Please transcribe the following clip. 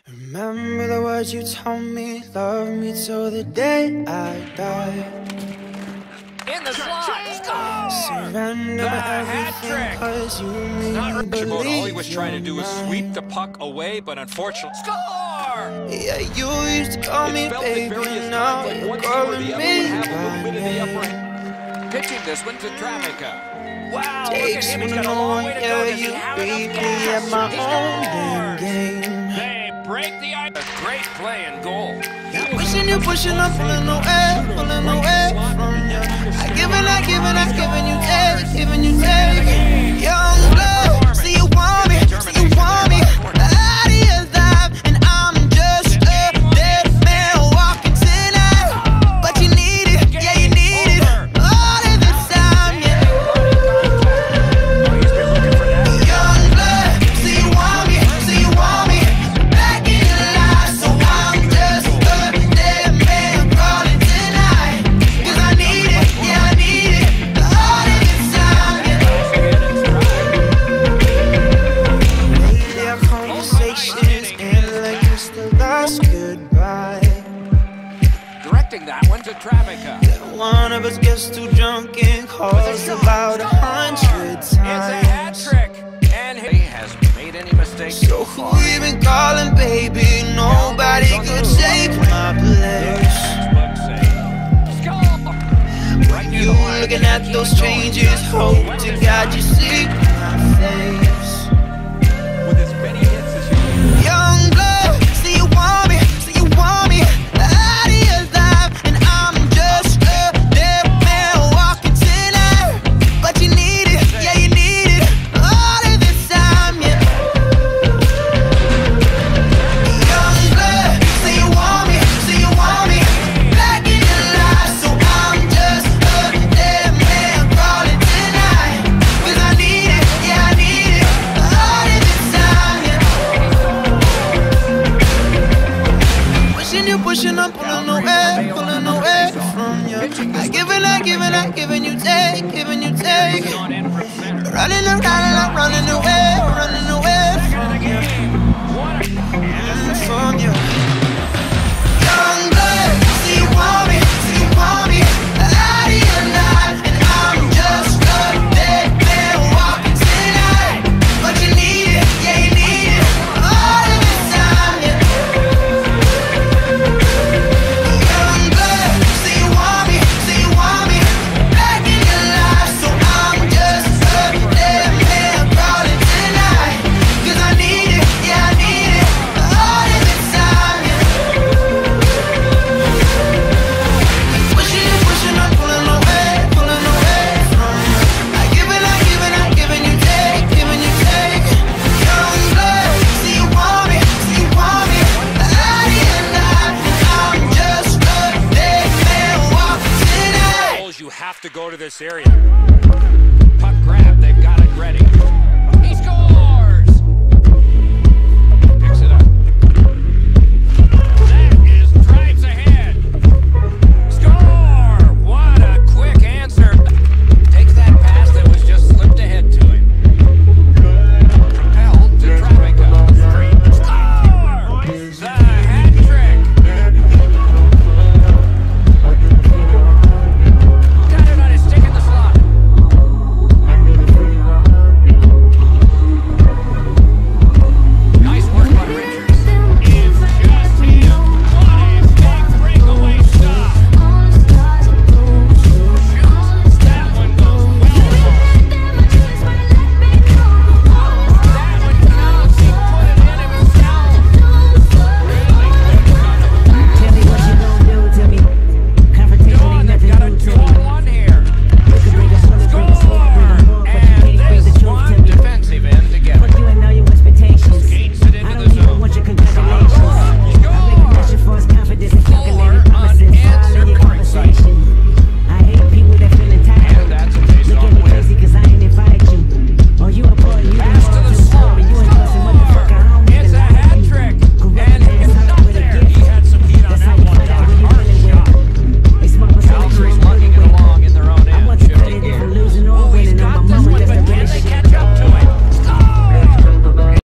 Remember the words you told me, love me till the day I die. In the slot, Surrender everything, cause you made me believe. All he was trying to do was sweep the puck away, but unfortunately, score! Yeah, you used to call me baby, now you're calling me by name. Pitching this one to Travica. Wow, Takes look at him, he's me got a long way to go. yeah, you beat me at my own game. They break the ice. A great play and goal. You're pushing, I'm pulling away from you. I give and you take, giving you take. Young blood, see you want me, out of your life, and I'm just a dead man walking tonight. But you need it, yeah, you need it, all of the time, yeah. Young blood, see you want me, back in your life, so I'm just a dead man crawling tonight. 'Cause I need it, yeah, I need it, all of the time, yeah. Lately our conversations end like it's the last goodbye. Directing that one to Travica. One of us gets too drunk and calls about 100 It's a hat times. trick, and he hasn't made any mistakes. So who you been calling, baby? Nobody could take my place. You looking at those changes, hope to God you see my face. With as many hits as you Young blood, see you want me, out of your life, and I'm just a dead man walking tonight. But you need it, yeah, you need it, all of the time, yeah. Young blood, see you want me, back in your life, so I'm just a dead man crawling tonight. 'Cause I need it, yeah, I need it, all of the time, yeah. Pushing, I'm pulling away from you. I giving you take, running away from you. Young blood, see you want me, out of your life, and I'm just a dead man walking tonight. But you need it, yeah, you need it, all of the time, yeah. Young blood, see you want me, back in your life, so I'm just a dead man crawling tonight. 'Cause I need it, yeah, I need it, all of the time, yeah. Pushing, I'm pulling away from you. I giving you take, Young blood, see you want me, out of your life, and I'm just a dead man walking tonight. you have to go to this area.